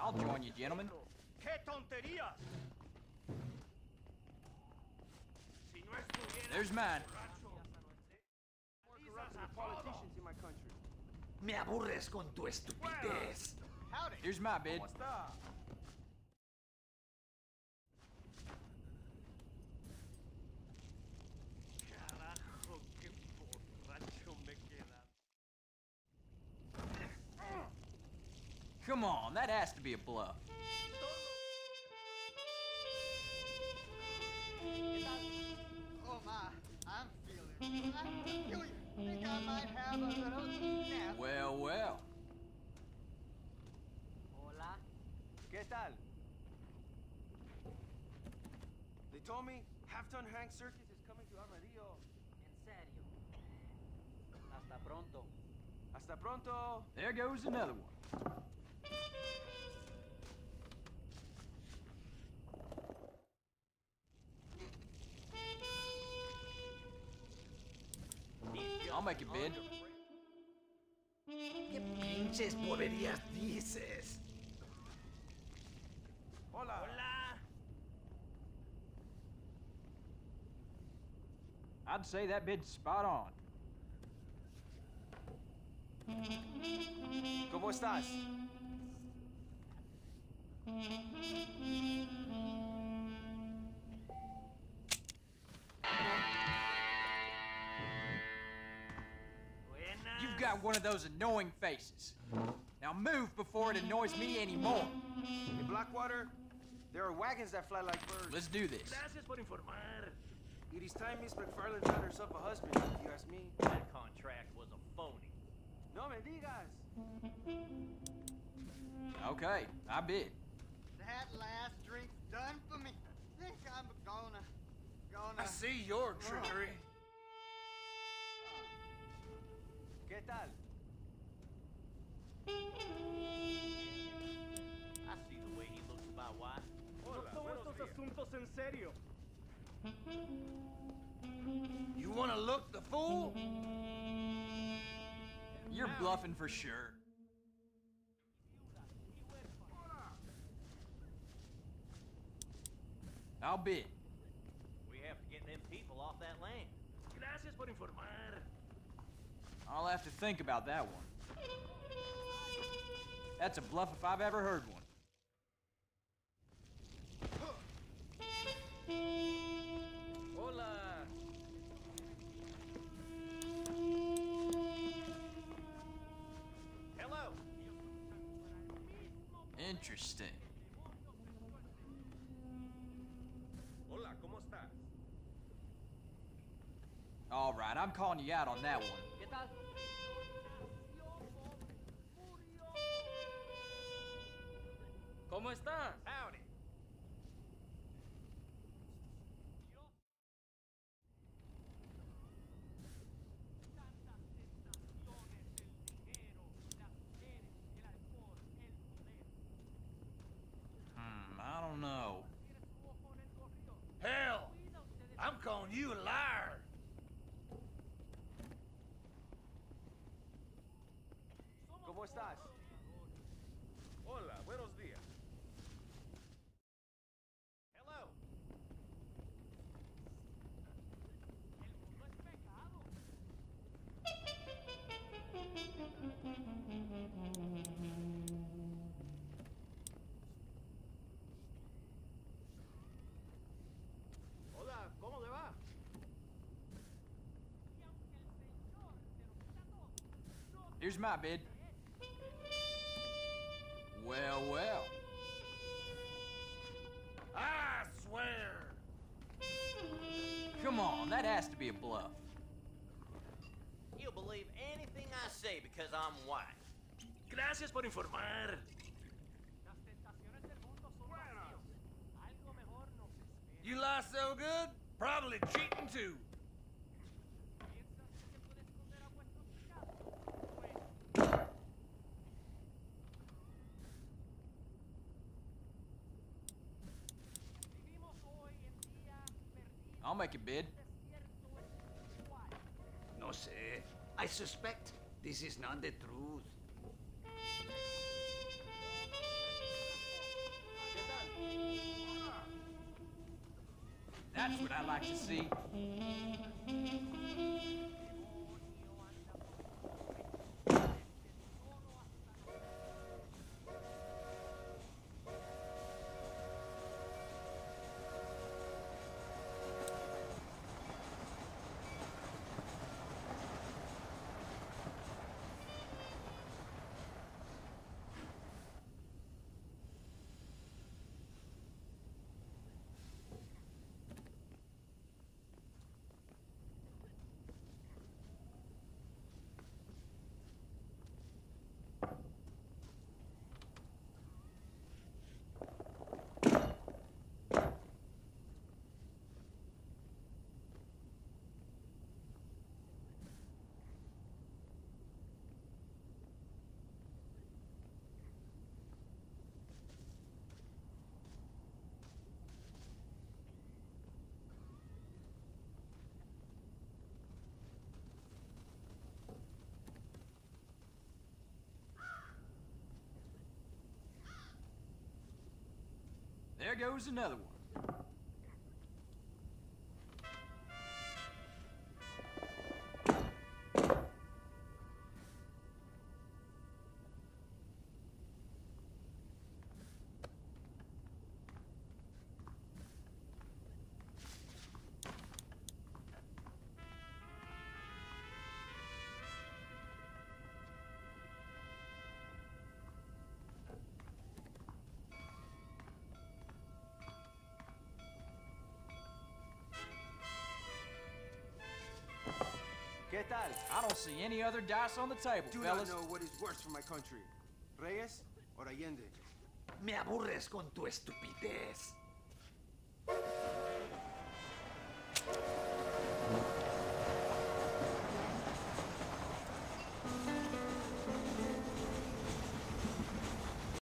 I'll join you, gentlemen. ¡Qué tonterías! Si no estuviera There's mine. more corrupt than the politicians in my country. Me aburres con tu estupidez. Howdy. Here's my bid. ¿Cómo está? Carajo, qué borracho me queda. Come on, that has to be a bluff. Oh my, I'm feeling. I'm peculiar. Think I might have a little nap. Well, well. Hola. ¿Qué tal? They told me Half-Ton Hank Circus is coming to Armadillo. En serio. Hasta pronto. Hasta pronto. There goes another one. I'll make a bid. ¿Qué pinches boberías dices? Hola. Hola. I'd say that bid's spot on. ¿Cómo estás? You've got one of those annoying faces. Now move before it annoys me anymore. In Blackwater, there are wagons that fly like birds. Let's do this. Gracias por informar. It is time Miss McFarland found herself a husband, if you ask me. That contract was a phony. No me digas. Okay, I bid. That last drink's done for me. Think I'm gonna. I see your trickery. ¿Qué tal? I see the way he looks about why. Hola, buenos días. asuntos en serio. You wanna look the fool? You're bluffing for sure. I'll bid. We have to get them people off that land. Gracias por informar. I'll have to think about that one. That's a bluff if I've ever heard one. Hola. Hello. Interesting. Hola, ¿cómo estás? All right, I'm calling you out on that one. ¿Qué tal? ¿Cómo estás? Howdy. I don't know. Hell, I'm calling you a liar. ¿Cómo estás? Hola, buenos días. Hello. Hola, ¿cómo le va? Here's my bid. Well, well. I swear. Come on, that has to be a bluff. He'll believe anything I say because I'm white. Gracias por informar. You lie so good? Probably cheating too. I'll make a bid. No sé. I suspect this is not the truth. That's what I like to see. There goes another one. ¿Qué tal? I don't see any other dice on the table, Do fellas. not know what is worse for my country, Reyes or Allende. Me aburres con tu estupidez.